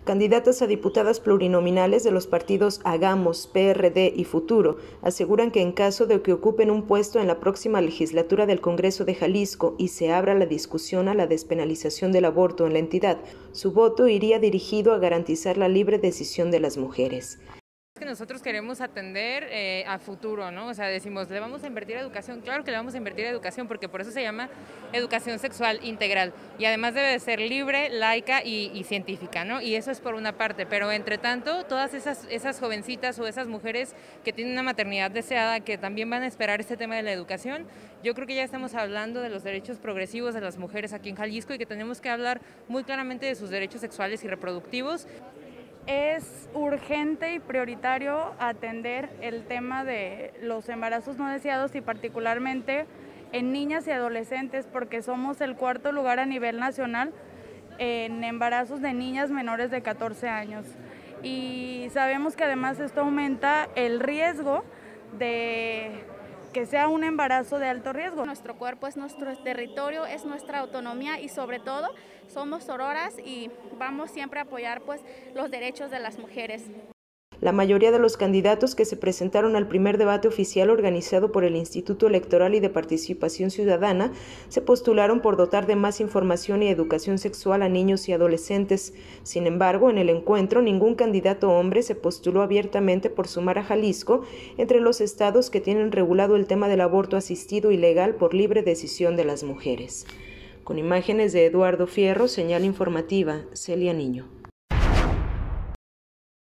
Candidatas a diputadas plurinominales de los partidos Hagamos, PRD y Futuro aseguran que en caso de que ocupen un puesto en la próxima legislatura del Congreso de Jalisco y se abra la discusión a la despenalización del aborto en la entidad, su voto iría dirigido a garantizar la libre decisión de las mujeres. Que nosotros queremos atender a futuro, ¿no? O sea, decimos, ¿le vamos a invertir a educación? Claro que le vamos a invertir a educación, porque por eso se llama educación sexual integral. Y además debe de ser libre, laica y científica, ¿no? Y eso es por una parte, pero entre tanto, todas esas jovencitas o esas mujeres que tienen una maternidad deseada, que también van a esperar este tema de la educación, yo creo que ya estamos hablando de los derechos progresivos de las mujeres aquí en Jalisco y que tenemos que hablar muy claramente de sus derechos sexuales y reproductivos. Es urgente y prioritario atender el tema de los embarazos no deseados y particularmente en niñas y adolescentes, porque somos el cuarto lugar a nivel nacional en embarazos de niñas menores de 14 años. Y sabemos que además esto aumenta el riesgo de que sea un embarazo de alto riesgo. Nuestro cuerpo es nuestro territorio, es nuestra autonomía y sobre todo somos sororas y vamos siempre a apoyar los derechos de las mujeres. La mayoría de los candidatos que se presentaron al primer debate oficial organizado por el Instituto Electoral y de Participación Ciudadana se postularon por dotar de más información y educación sexual a niños y adolescentes. Sin embargo, en el encuentro ningún candidato hombre se postuló abiertamente por sumar a Jalisco entre los estados que tienen regulado el tema del aborto asistido y legal por libre decisión de las mujeres. Con imágenes de Eduardo Fierro, señal informativa, Celia Niño.